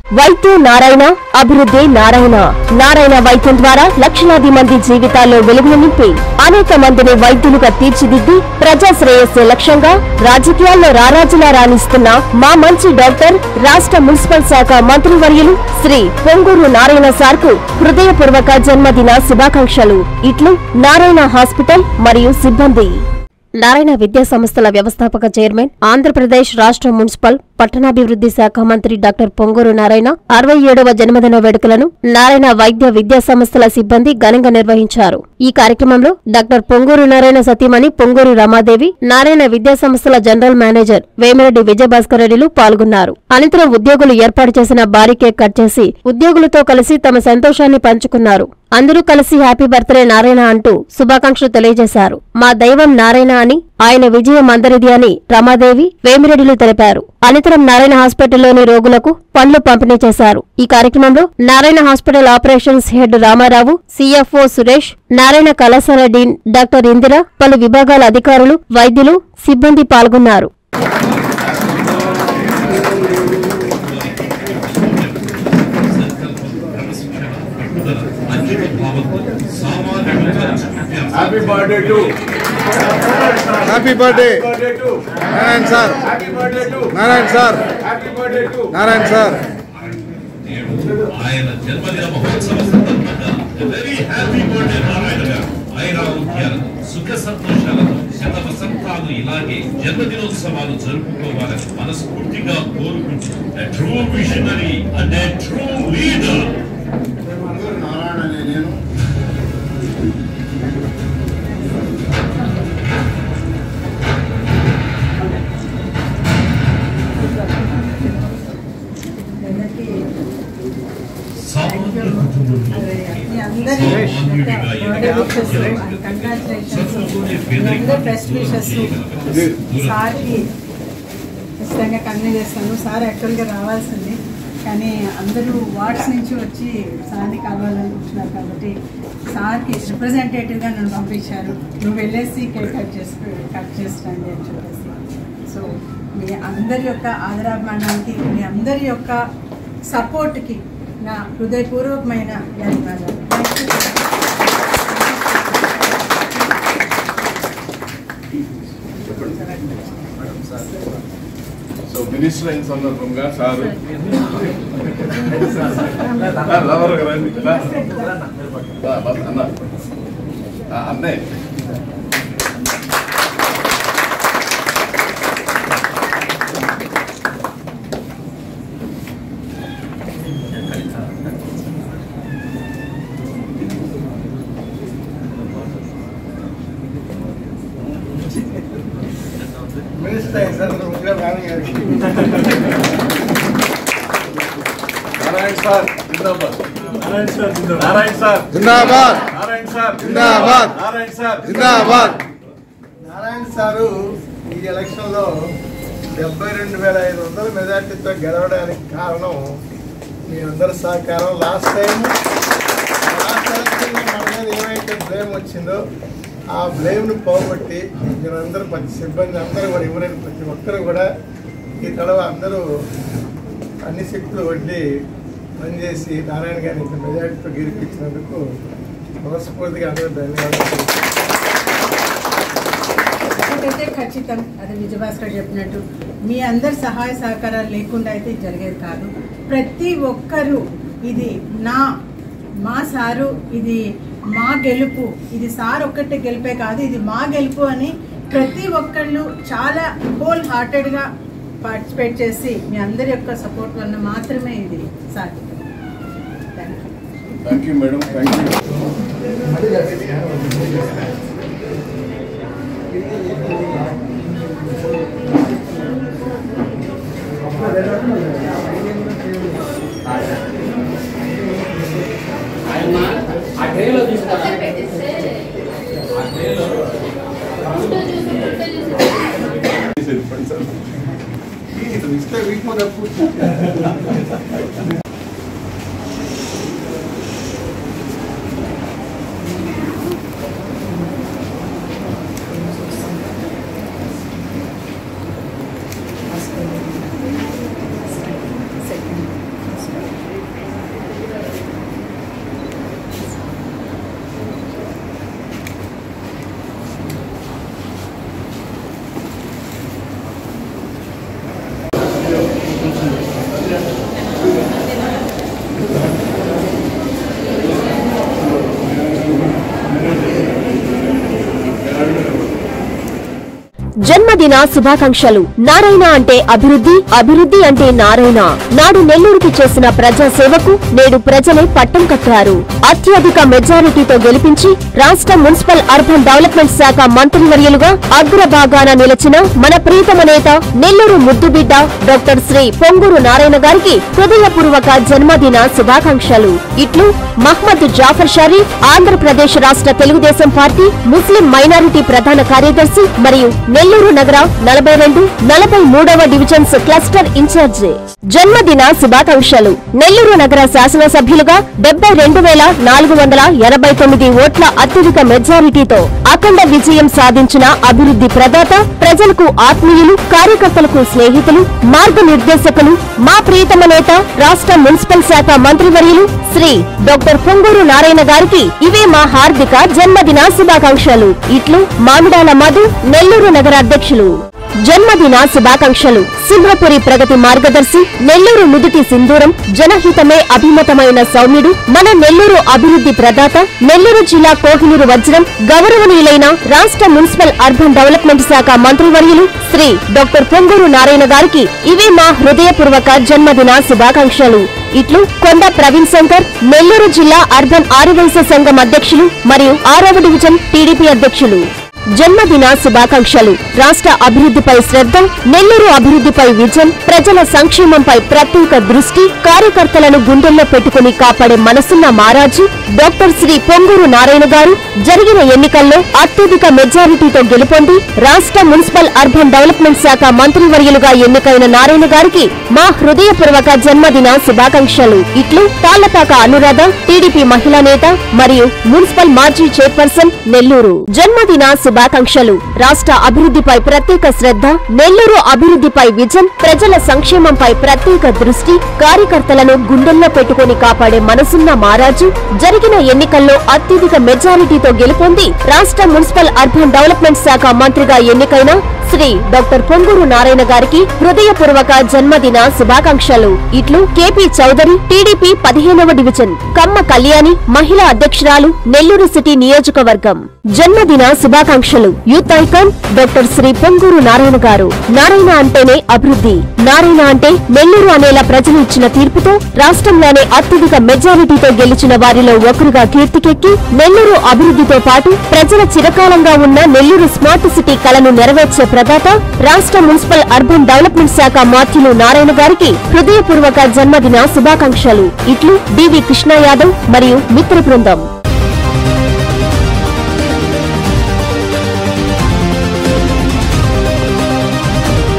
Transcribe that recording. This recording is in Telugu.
వైద్య నారాయణ అభివృద్ధి నారాయణ నారాయణ వైద్యం ద్వారా లక్షలాది మంది జీవితాల్లో వెలుగులు నింపి అనేక మందిని వైద్యులుగా తీర్చిదిద్ది ప్రజా శ్రేయస్సే లక్ష్యంగా రాజకీయాల్లో రారాజులా రాణిస్తున్న మా మంచి డాక్టర్ రాష్ట్ర మున్సిపల్ శాఖ మంత్రివర్యులు శ్రీ పొంగూరు నారాయణ సార్కు హృదయపూర్వక జన్మదిన శుభాకాంక్షలు. ఇట్లు నారాయణ హాస్పిటల్ మరియు సిబ్బంది. నారాయణ విద్యా సంస్థల వ్యవస్థాపక చైర్మన్, ఆంధ్రప్రదేశ్ రాష్ట్ర మున్సిపల్ పట్టణాభివృద్ధి శాఖ మంత్రి డాక్టర్ పొంగూరు నారాయణ 67వ జన్మదిన వేడుకలను నారాయణ వైద్య విద్యా సంస్థల సిబ్బంది ఘనంగా నిర్వహించారు. ఈ కార్యక్రమంలో డాక్టర్ పొంగూరు నారాయణ సతీమణి పొంగూరు రమాదేవి, నారాయణ విద్యా సంస్థల జనరల్ మేనేజర్ వేమిరెడ్డి విజయభాస్కర్ రెడ్డిలు పాల్గొన్నారు. అనంతరం ఉద్యోగులు ఏర్పాటు చేసిన భారీ కేక్ కట్ చేసి ఉద్యోగులతో కలిసి తమ సంతోషాన్ని పంచుకున్నారు. అందరూ కలిసి హ్యాపీ బర్త్డే నారాయణ అంటూ శుభాకాంక్షలు తెలియజేశారు. మా దైవం నారాయణ అని, ఆయన విజయం అందరిది అని రమాదేవి, వేమిరెడ్డిలు తెలిపారు. అనంతరం నారాయణ హాస్పిటల్లోని రోగులకు పండ్లు పంపిణీ చేశారు. ఈ కార్యక్రమంలో Narayana hospital operations head Ramarao, CFO Suresh, Narayana కళాశాల డీన్ డాక్టర్ ఇందిర, పలు విభాగాల అధికారులు, వైద్యులు, సిబ్బంది పాల్గొన్నారు. Happy birthday to Happy birthday to Narayan sir. Happy birthday to Narayan sir. Happy birthday to Narayan sir. ఆయన జన్మదిన మహోత్సవ సందర్భంగా వెరీ హ్యాపీ బర్త్డే నారాయణ గారు. ఆయురారోగ్యాలతో సుఖ సంతోషాలతో శత వసంతాలు ఇలాగే జన్మదినోత్సవాలు జరుపుకోవాలని మనస్ఫూర్తిగా కోరుకుంటూ true visionary and true leader Narayana నేను సార్కి ఖచ్చితంగా కన్వే చేస్తాను. సార్ యాక్చువల్గా రావాల్సింది, కానీ అందరూ వార్డ్స్ నుంచి వచ్చి సార్ని కలవాలనుకుంటున్నారు కాబట్టి సార్కి రిప్రజెంటేటివ్గా నన్ను పంపించారు. నువ్వు వెళ్ళేసి కేక్ కట్ చేస్తాండి అని చెప్పేసి. సో మీ అందరి యొక్క ఆదరాభిమానానికి, మీ అందరి యొక్క సపోర్ట్కి నా హృదయపూర్వకమైన ధన్యవాదాలు. సో మినిస్టర్ అయిన సందర్భంగా సారు అన్నయ్య నారాయణ సార్ జిందాబాద్. నారాయణ సార్ జిందాబాద్. నారాయణ సార్ జిందాబాద్. నారాయణ సార్ జిందాబాద్. నారాయణ సారు ఈ ఎలక్షన్లో 72,500 మెజార్టీతో గెలవడానికి కారణం మీ అందరి సహకారం. లాస్ట్ ఎలక్షన్లో మన మీద ఏమైతే బ్లేమ్ వచ్చిందో ఆ బ్లేమ్ను పోగొట్టి మీరందరూ ప్రతి సిబ్బంది అందరూ కూడా ఎవరైనా ప్రతి ఒక్కరు కూడా ఈ తడవ అందరూ అన్ని శక్తులు వడ్డీ పనిచేసి నారాయణ గారిని ఇంత మెజార్టీతో గెలిపించినందుకు మనస్ఫూర్తిగా అందరూ ధన్యవాదాలు. ఒకటైతే ఖచ్చితం, అది విజయభాస్కర్ చెప్పినట్టు మీ అందరి సహాయ సహకారాలు లేకుండా అయితే జరిగేది కాదు. ప్రతి ఒక్కరూ ఇది మా సారు, ఇది మా గెలుపు, ఇది సార్ ఒక్కటే గెలిపే కాదు, ఇది మా గెలుపు అని ప్రతి ఒక్కళ్ళు చాలా హోల్ హార్టెడ్గా పార్టిసిపేట్ చేసి మీ అందరి యొక్క సపోర్ట్ వల్ల మాత్రమే ఇది సాధ్యం. Thank you madam. థ్యాంక్ ఇస్తే వీక్ మీద జన్మదిన శుభాకాంక్షలు. నారాయణ అంటే అభివృద్ధి, అభివృద్ధి అంటే నారాయణ. నాడు నెల్లూరుకి చేసిన ప్రజాసేవకు నేడు ప్రజలే పట్టం కట్టారు. అత్యధిక మెజారిటీతో గెలిపించి రాష్ట్ర మున్సిపల్ అర్బన్ డెవలప్మెంట్ శాఖ మంత్రివర్యులుగా అగ్రభాగాన నిలిచిన మన ప్రీతమ నేత నెల్లూరు ముద్దుబిడ్డ డాక్టర్ శ్రీ పొంగూరు నారాయణ గారికి హృదయపూర్వక జన్మదిన శుభాకాంక్షలు. ఇట్లు మహ్మద్ జాఫర్ షరీఫ్, ఆంధ్రప్రదేశ్ రాష్ట్ర తెలుగుదేశం పార్టీ ముస్లిం మైనారిటీ ప్రధాన కార్యదర్శి మరియు నెల్లూరు నగర 42, 43వ డివిజన్స్ క్లస్టర్ ఇన్ఛార్జి. జన్మదిన శుభాకాంక్షలు. నెల్లూరు నగర శాసనసభ్యులుగా 72,489 ఓట్ల అత్యధిక మెజారిటీతో అఖండ విజయం సాధించిన అభివృద్ధి ప్రదాత, ప్రజలకు ఆత్మీయులు, కార్యకర్తలకు స్నేహితులు, మార్గనిర్దేశకులు, మా ప్రియతమ నేత రాష్ట్ర మున్సిపల్ శాఖ మంత్రివర్యులు శ్రీ డాక్టర్ పొంగూరు నారాయణ గారికి ఇవే మా హార్దిక జన్మదిన శుభాకాంక్షలు. ఇట్లు మామిడాల మధు, నెల్లూరు నగర అధ్యక్షులు. జన్మదిన శుభాకాంక్షలు. సింహపురి ప్రగతి మార్గదర్శి, నెల్లూరు నుదుటి సింధూరం, జనహితమే అభిమతమైన సౌమ్యుడు, మన నెల్లూరు అభివృద్ధి ప్రదాత, నెల్లూరు జిల్లా కోహినూరు వజ్రం, గౌరవనీయులైన రాష్ట్ర మున్సిపల్ అర్బన్ డెవలప్మెంట్ శాఖ మంత్రివర్యులు శ్రీ డాక్టర్ పొంగూరు నారాయణ గారికి ఇవే మా హృదయపూర్వక జన్మదిన శుభాకాంక్షలు. ఇట్లు కొండ ప్రవీణ్ శంకర్, నెల్లూరు జిల్లా అర్బన్ ఆర్యవైశ్య సంఘం అధ్యక్షులు మరియు 6వ డివిజన్ టీడీపీ అధ్యక్షులు. జన్మదిన శుభాకాంక్షలు. రాష్ట్ర అభివృద్ధిపై శ్రద్ధ, నెల్లూరు అభివృద్ధిపై విజన్, ప్రజల సంక్షేమంపై ప్రత్యేక దృష్టి, కార్యకర్తలను గుండెల్లో పెట్టుకుని కాపాడే మనసున్న మారాజు డాక్టర్ శ్రీ పొంగూరు నారాయణ గారు జరిగిన ఎన్నికల్లో అత్యధిక మెజారిటీతో గెలుపొంది రాష్ట్ర మున్సిపల్ అర్బన్ డెవలప్మెంట్ శాఖ మంత్రివర్యులుగా ఎన్నికైన నారాయణ గారికి మా హృదయపూర్వక జన్మదిన శుభాకాంక్షలు. ఇట్లు తాళ్లపాక అనురాధ, టీడీపీ మహిళా నేత మరియు మున్సిపల్ మాజీ చైర్పర్సన్, నెల్లూరు. జన్మదిన శుభాకాంక్షలు. రాష్ట్ర అభివృద్ధిపై ప్రత్యేక శ్రద్ధ, నెల్లూరు అభివృద్ధిపై విజన్, ప్రజల సంక్షేమంపై ప్రత్యేక దృష్టి, కార్యకర్తలను గుండెల్లో పెట్టుకుని కాపాడే మనసున్న మారాజు జరిగిన ఎన్నికల్లో అత్యధిక మెజారిటీతో గెలుపొంది రాష్ట్ర మున్సిపల్ అర్బన్ డెవలప్మెంట్ శాఖ మంత్రిగా ఎన్నికైన శ్రీ డాక్టర్ పొంగూరు నారాయణ గారికి హృదయపూర్వక జన్మదిన శుభాకాంక్షలు. ఇట్లు కేపీ చౌదరి, టీడీపీ 15వ డివిజన్, కమ్మ కళ్యాణి, మహిళా అధ్యక్షురాలు, నెల్లూరు సిటీ నియోజకవర్గం. జన్మదిన శుభాకాంక్షలు. Youth icon doctor Shri Ponguru Narayana గారు. నారాయణ అంటేనే అభివృద్ధి, నారాయణ అంటే నెల్లూరు అనేలా ప్రజలు ఇచ్చిన తీర్పుతో రాష్ట్రంలోనే అత్యధిక మెజారిటీతో గెలిచిన వారిలో ఒకరుగా కీర్తికెక్కి నెల్లూరు అభివృద్ధితో పాటు ప్రజల చిరకాలంగా ఉన్న నెల్లూరు స్మార్ట్ సిటీ కలను నెరవేర్చే ప్రదాత, రాష్ట్ర మున్సిపల్ అర్బన్ డెవలప్మెంట్ శాఖ మాత్యులు నారాయణ గారికి హృదయపూర్వక జన్మదిన శుభాకాంక్షలు. ఇట్లు డివి కృష్ణ యాదవ్ మరియు మిత్ర బృందం.